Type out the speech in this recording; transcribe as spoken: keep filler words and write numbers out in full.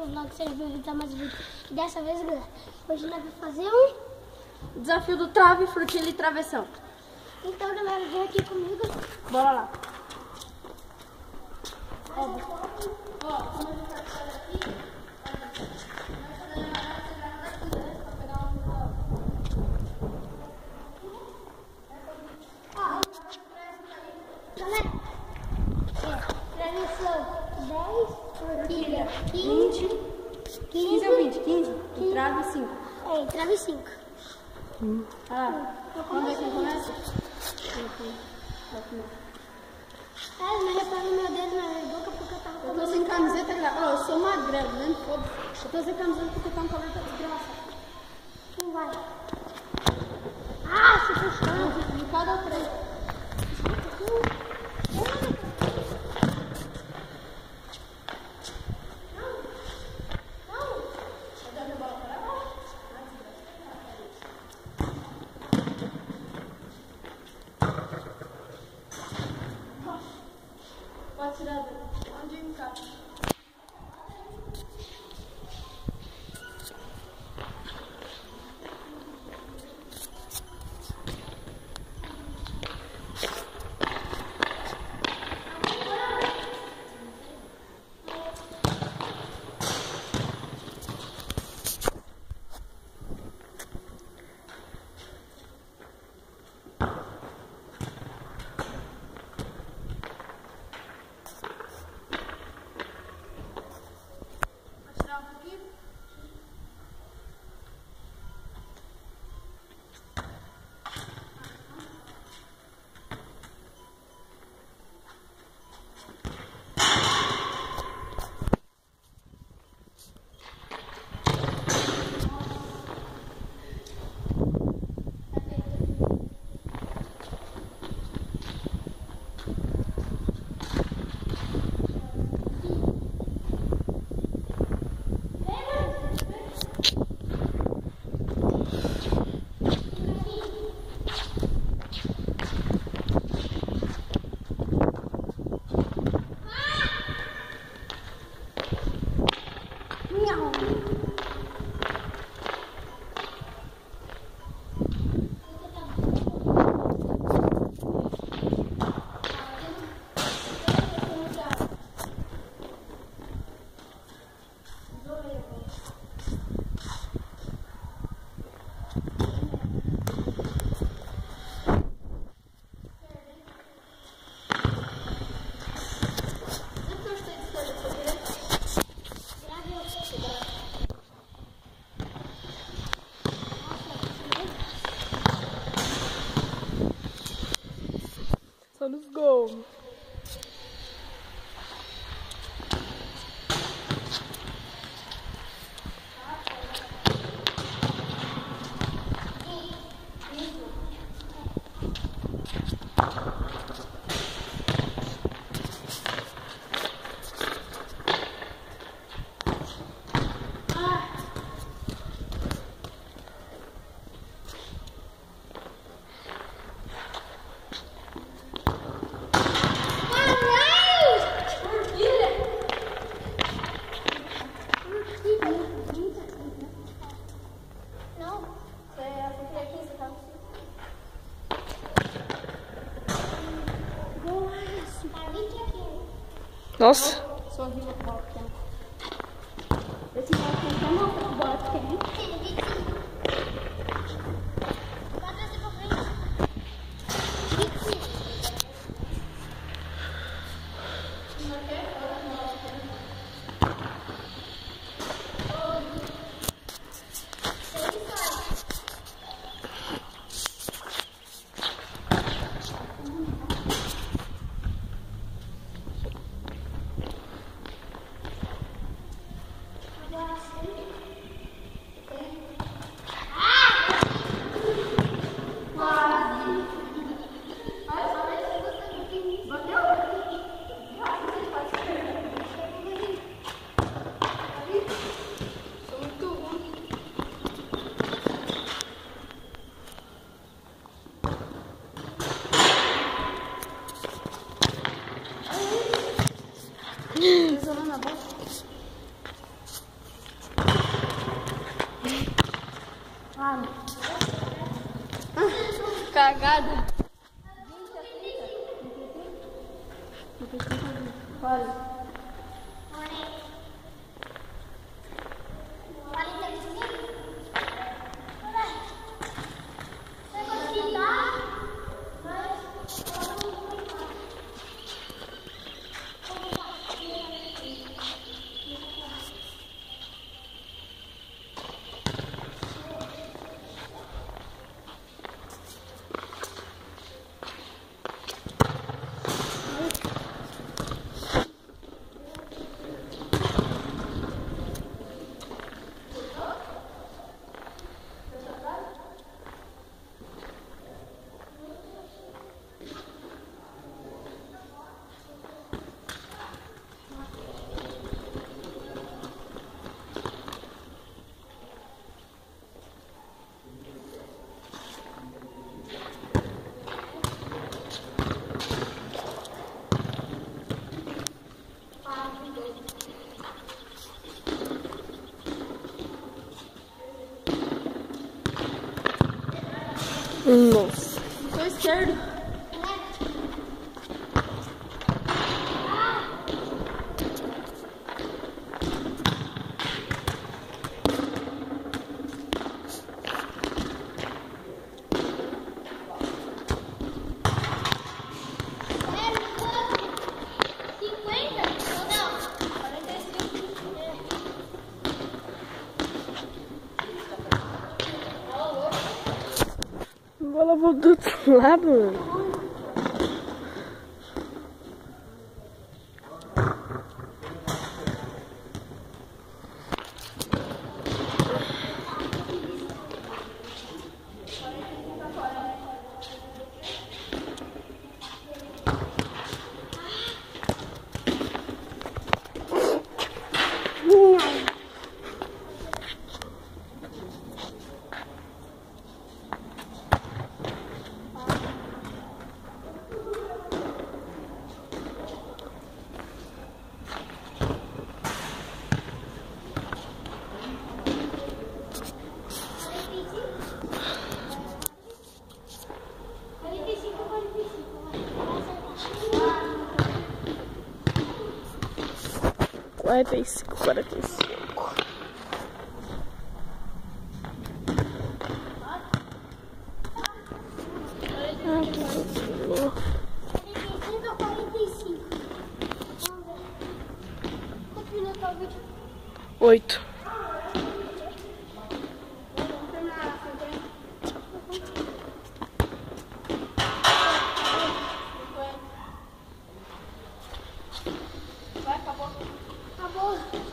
vlog, seja bem-vindo a mais um vídeo. E dessa vez, galera, hoje nós vamos fazer um desafio do trave, frutilha e travessão. Então, galera, vem aqui comigo. Bora lá. Ó, Ó, como a gente vai fazer aqui, galera, travessão dez, frutilha quinze, quinze ou vinte? quinze. E trave cinco. É, trave cinco. Hum. Ah, vamos ver quem começa? É, não repara no meu dedo na minha boca porque eu tava Eu com tô sem camiseta, galera. Ó, eu sou magrelo, né? Foda-se. Eu tô sem camiseta porque tá um calor da desgraça. Quem vai? Ah, você fechou. De cada três. Pode tirar onde encaixa. Só nos gols. Nossa. Sou horrível com bola pequena. Esse bola pequeno até mostra o bola pequeno. Ah, ah cagada. Olha. Nossa. Sou esquerdo. A bola voltou do outro lado, mano. quarenta e cinco, quarenta e cinco. Oito. Vai, acabou. Acabou.